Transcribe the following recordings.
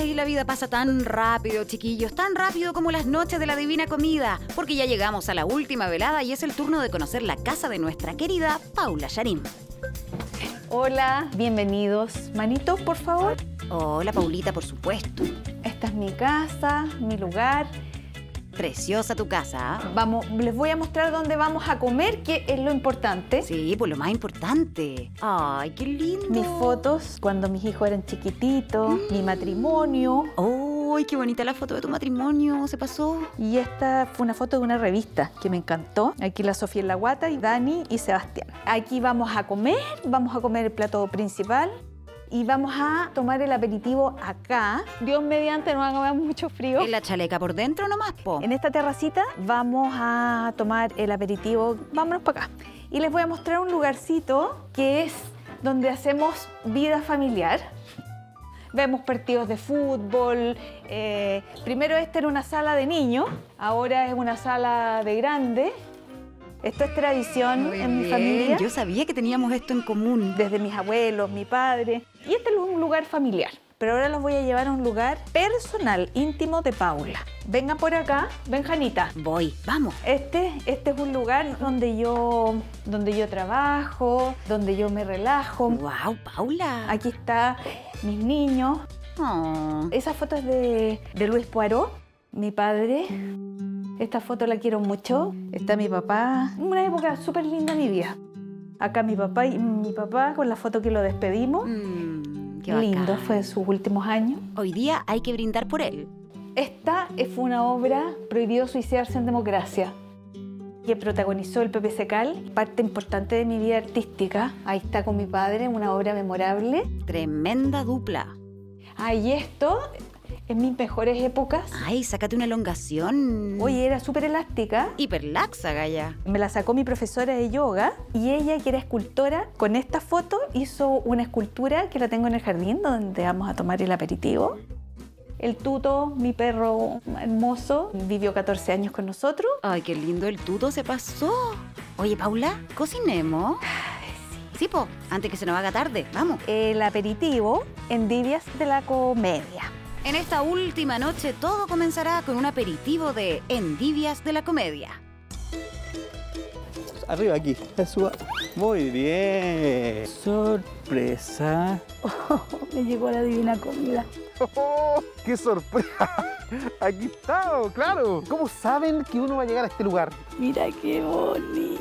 Ay, la vida pasa tan rápido, chiquillos, tan rápido como las noches de la Divina Comida, porque ya llegamos a la última velada y es el turno de conocer la casa de nuestra querida Paula Charín. Hola, bienvenidos. Manito, por favor. Hola, Paulita, por supuesto. Esta es mi casa, mi lugar. Preciosa tu casa, ¿eh? Vamos, les voy a mostrar dónde vamos a comer, que es lo importante. Sí, pues lo más importante. Ay, qué lindo. Mis fotos cuando mis hijos eran chiquititos, mi matrimonio. ¡Ay, qué bonita la foto de tu matrimonio! ¿Se pasó? Y esta fue una foto de una revista que me encantó. Aquí la Sofía en la guata, y Dani y Sebastián. Aquí vamos a comer el plato principal. Y vamos a tomar el aperitivo acá. Dios mediante, no haga mucho frío. ¿En la chaleca por dentro nomás, po? En esta terracita vamos a tomar el aperitivo. Vámonos para acá. Y les voy a mostrar un lugarcito que es donde hacemos vida familiar. Vemos partidos de fútbol. Primero esta era una sala de niños, ahora es una sala de grandes. Esto es tradición en mi familia. Yo sabía que teníamos esto en común. Desde mis abuelos, mi padre. Y este es un lugar familiar. Pero ahora los voy a llevar a un lugar personal, íntimo de Paula. Vengan por acá, ven, Janita. Voy, vamos. Este es un lugar donde yo trabajo, donde yo me relajo. ¡Wow, Paula! Aquí están mis niños. Oh. Esa foto es de Luis Poirot, mi padre. Esta foto la quiero mucho. Está mi papá. Una época súper linda de mi vida. Acá mi papá con la foto que lo despedimos. Qué lindo, bacán. fue de sus últimos años. Hoy día hay que brindar por él. Esta fue una obra, Prohibido suicidarse en democracia, que protagonizó el Pepe Secal, parte importante de mi vida artística. Ahí está con mi padre, una obra memorable. Tremenda dupla. Y esto, en mis mejores épocas. Ay, sácate una elongación. Oye, era súper elástica. Hiperlaxa, Gaya. Me la sacó mi profesora de yoga y ella, que era escultora, con esta foto hizo una escultura que la tengo en el jardín donde vamos a tomar el aperitivo. El Tuto, mi perro hermoso, vivió 14 años con nosotros. Ay, qué lindo, el tuto se pasó. Oye, Paula, cocinemos. Sí, po, antes que se nos haga tarde, vamos. El aperitivo, Endivias de la Comedia. En esta última noche todo comenzará con un aperitivo de Endivias de la Comedia. Arriba aquí, suba. Muy bien. Sorpresa. Me llegó la divina comida. Oh, ¡qué sorpresa! Aquí estamos, claro. ¿Cómo saben que uno va a llegar a este lugar? Mira qué bonita.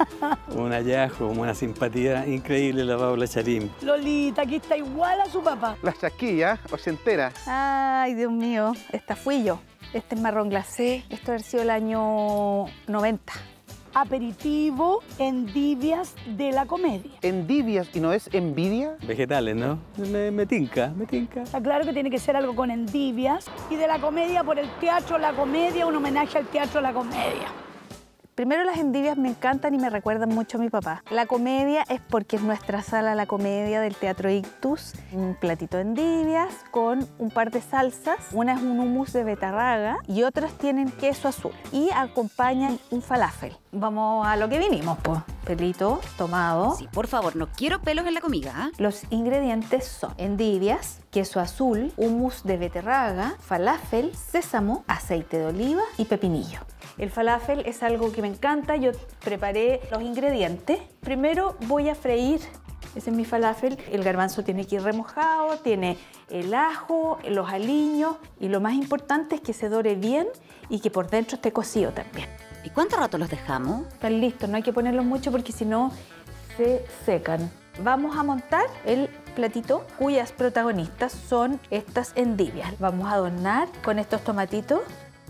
Un hallazgo, una simpatía increíble la Paula Charín. Lolita, aquí está igual a su papá. La chasquilla ochentera. Ay, Dios mío, esta fui yo. Este es marrón glacé. Esto ha sido el año 90. Aperitivo Endivias de la Comedia. ¿Endivias y no es envidia? Vegetales, ¿no? Me tinca, me tinca. Está claro que tiene que ser algo con endivias. Y de la comedia por el teatro La Comedia, un homenaje al teatro La Comedia. Primero, las endivias me encantan y me recuerdan mucho a mi papá. La comedia es porque es nuestra sala La Comedia del Teatro Ictus. Un platito de endivias con un par de salsas. Una es un hummus de betarraga y otras tienen queso azul. Y acompañan un falafel. Vamos a lo que vinimos, pues. Pelito tomado. Sí, por favor, no quiero pelos en la comida, ¿eh? Los ingredientes son endivias, queso azul, hummus de beterraga, falafel, sésamo, aceite de oliva y pepinillo. El falafel es algo que me encanta. Yo preparé los ingredientes. Primero voy a freír. Ese es mi falafel. El garbanzo tiene que ir remojado, tiene el ajo, los aliños y lo más importante es que se dore bien y que por dentro esté cocido también. ¿Y cuánto rato los dejamos? Están listos, no hay que ponerlos mucho porque si no se secan. Vamos a montar el platito cuyas protagonistas son estas endivias. Vamos a adornar con estos tomatitos.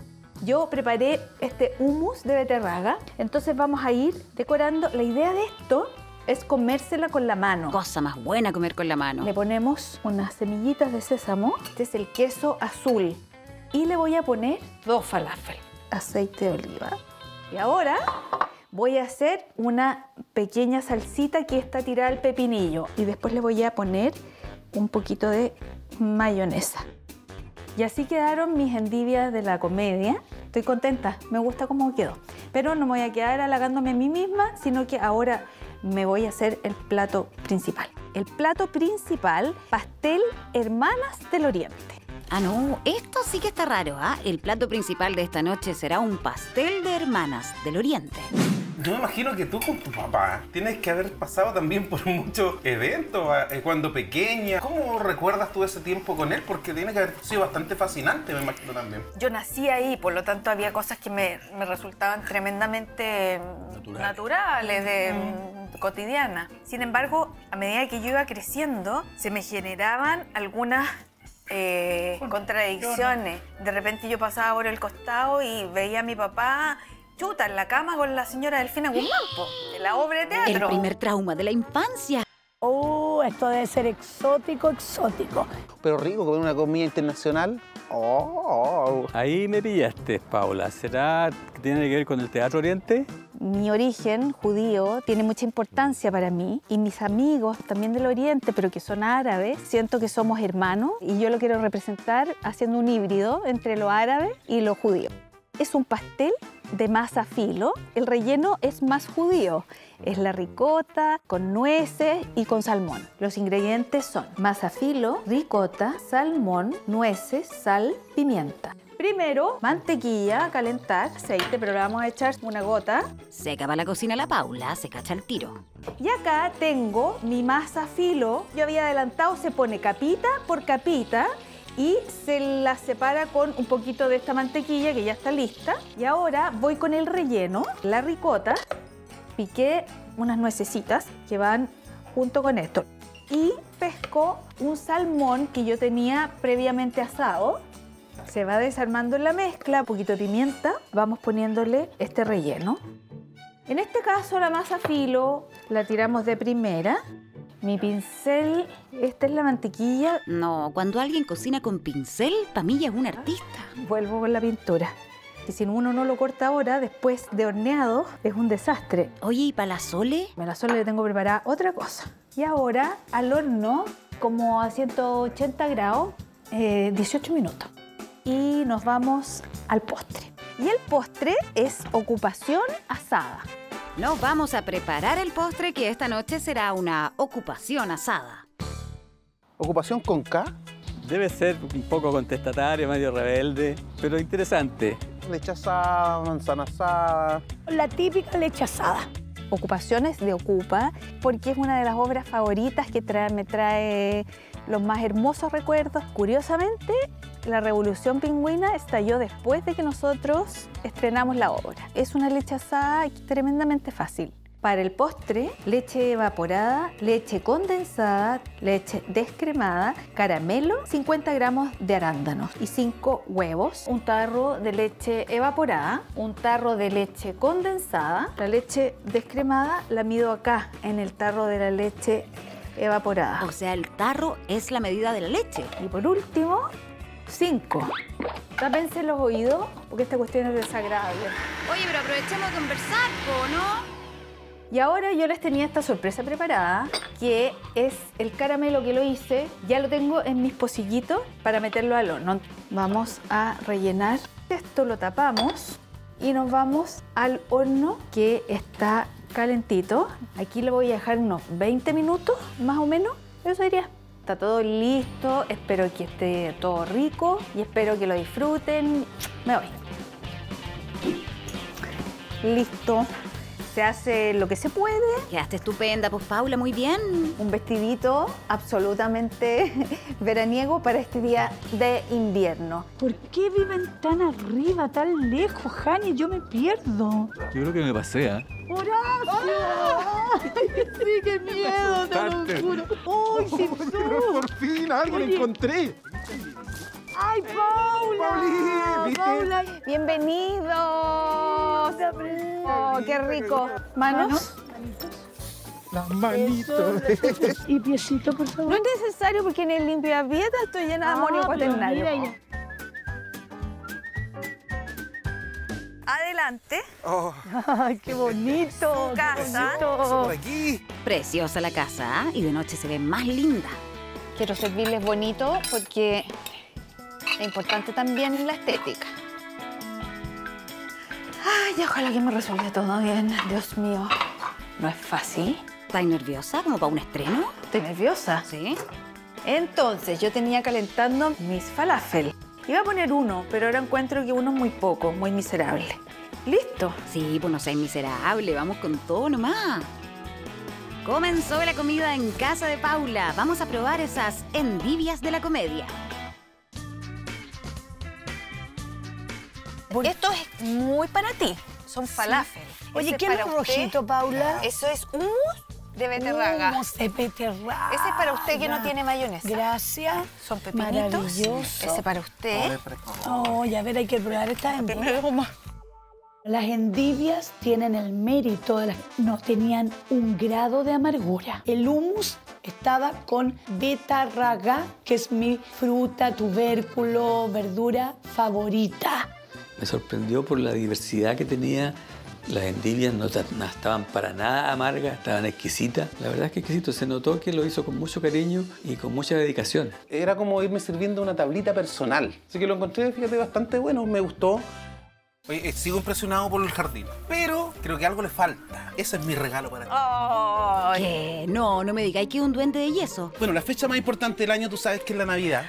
Yo preparé este hummus de beterraga, entonces vamos a ir decorando. La idea de esto es comérsela con la mano. Cosa más buena comer con la mano. Le ponemos unas semillitas de sésamo. Este es el queso azul. Y le voy a poner 2 falafel. Aceite de oliva. Y ahora voy a hacer una pequeña salsita que está tirada al pepinillo. Y después le voy a poner un poquito de mayonesa. Y así quedaron mis endivias de la comedia. Estoy contenta, me gusta cómo quedó. Pero no me voy a quedar halagándome a mí misma, sino que ahora me voy a hacer el plato principal. El plato principal, pastel Hermanas del Oriente. Ah, no, esto sí que está raro, ¿ah? El plato principal de esta noche será un pastel de hermanas del Oriente. Yo me imagino que tú con tu papá tienes que haber pasado también por muchos eventos cuando pequeña. ¿Cómo recuerdas tú ese tiempo con él? Porque tiene que haber sido bastante fascinante, me imagino también. Yo nací ahí, por lo tanto había cosas que me resultaban tremendamente naturales, cotidianas. Sin embargo, a medida que yo iba creciendo, se me generaban algunas contradicciones. De repente yo pasaba por el costado y veía a mi papá chuta en la cama con la señora Delfina Guzmán, de la obra de teatro. El primer trauma de la infancia. Oh, esto debe ser exótico, exótico. Pero rico, comer una comida internacional. Ahí me pillaste, Paula. ¿Será que tiene que ver con el Teatro Oriente? Mi origen judío tiene mucha importancia para mí y mis amigos también del Oriente, pero que son árabes, siento que somos hermanos y yo lo quiero representar haciendo un híbrido entre lo árabe y lo judío. Es un pastel de masa filo, el relleno es más judío. Es la ricota con nueces y con salmón. Los ingredientes son masa filo, ricota, salmón, nueces, sal, pimienta. Primero, mantequilla a calentar, aceite, pero le vamos a echar una gota. Se acaba la cocina la Paula, se cacha el tiro. Y acá tengo mi masa filo. Yo había adelantado, se pone capita por capita y se la separa con un poquito de esta mantequilla que ya está lista. Y ahora voy con el relleno, la ricota. Piqué unas nuecesitas que van junto con esto. Y pesco un salmón que yo tenía previamente asado. Se va desarmando en la mezcla, un poquito de pimienta. Vamos poniéndole este relleno. En este caso la masa filo la tiramos de primera. Mi pincel, esta es la mantequilla. No, cuando alguien cocina con pincel, para mí ya es un artista. Vuelvo con la pintura. Y si uno no lo corta ahora, después de horneado, es un desastre. Oye, ¿y para la Sole? A la Sole le tengo preparada otra cosa. Y ahora al horno, como a 180 grados, 18 minutos. Y nos vamos al postre. Y el postre es ocupación asada. Nos vamos a preparar el postre que esta noche será una ocupación asada. ¿Ocupación con K? Debe ser un poco contestatario, medio rebelde, pero interesante. Leche asada, manzana asada. La típica leche asada. Ocupaciones de Ocupa, porque es una de las obras favoritas que me trae los más hermosos recuerdos. Curiosamente, la Revolución Pingüina estalló después de que nosotros estrenamos la obra. Es una leche asada tremendamente fácil. Para el postre, leche evaporada, leche condensada, leche descremada, caramelo, 50 gramos de arándanos y 5 huevos, un tarro de leche evaporada, un tarro de leche condensada. La leche descremada la mido acá, en el tarro de la leche evaporada. O sea, el tarro es la medida de la leche. Y por último, 5. Tápense los oídos, porque esta cuestión es desagradable. Oye, pero aprovechemos de conversar, ¿no? Y ahora yo les tenía esta sorpresa preparada, que es el caramelo que lo hice. Ya lo tengo en mis pocillitos para meterlo al horno. Vamos a rellenar. Esto lo tapamos y nos vamos al horno que está calentito. Aquí lo voy a dejar unos 20 minutos, más o menos. Eso diría. Está todo listo. Espero que esté todo rico y espero que lo disfruten. Me voy. Listo. Se hace lo que se puede. Quedaste estupenda, pues Paula, muy bien. Un vestidito absolutamente veraniego para este día de invierno. ¿Por qué viven tan arriba, tan lejos, Jani? Yo me pierdo. Yo creo que me pasé, ¿eh? ¡Horacio! Sí, qué miedo, te lo juro. ¡Uy, sí, tú! Por fin, algo lo encontré. ¡Ay, Paula! Pauli, ¿viste? Paula. ¡Bienvenidos! ¡Oh, qué rico! ¿Manos? Las manitos. Y piecito, por No favor. es necesario porque en el limpiapieta estoy llena de amor y pero cuaternario. mira ya. Adelante. Oh, ¡Ay, qué bonito! Su casa. ¡Qué bonito! por aquí. Preciosa la casa, ¿eh? Y de noche se ve más linda. Quiero servirles bonito porque es importante también la estética. Ay, ojalá que me resuelva todo bien. Dios mío, no es fácil. ¿Estás nerviosa como para un estreno? Estoy nerviosa. Sí. Entonces, yo tenía calentando mis falafel. Iba a poner uno, pero ahora encuentro que uno es muy poco, muy miserable. ¿Listo? Sí, pues no seas miserable, vamos con todo nomás. Comenzó la comida en casa de Paula. Vamos a probar esas endivias de la comedia. Esto es muy para ti. Son falafel. Oye, Ese ¿qué es es para lo usted. rojito, Paula? Eso es hummus de beterraga. Hummus de beterraga. Ese es para usted que no tiene mayonesa. Gracias. Son pepinitos. Maravilloso. Ese para usted. Oh, a ver, hay que probar estas endivias. Las endivias tienen el mérito de las... No tenían un grado de amargura. El hummus estaba con betarraga, que es mi fruta, tubérculo, verdura favorita. Me sorprendió por la diversidad que tenía. Las endivias no estaban para nada amargas, estaban exquisitas. La verdad es que exquisito. Se notó que lo hizo con mucho cariño y con mucha dedicación. Era como irme sirviendo una tablita personal. Así que lo encontré, fíjate, bastante bueno, me gustó. Oye, sigo impresionado por el jardín, pero creo que algo le falta. Ese es mi regalo para ti. ¿Qué? No me digáis que es un duende de yeso. Bueno, la fecha más importante del año tú sabes que es la Navidad.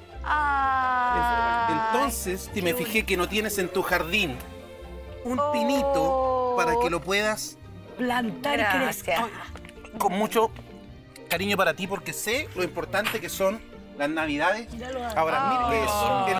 Entonces, me fijé que no tienes en tu jardín un pinito para que lo puedas Plantar y crecer. con mucho cariño para ti, porque sé lo importante que son las Navidades. Ahora, mire eso.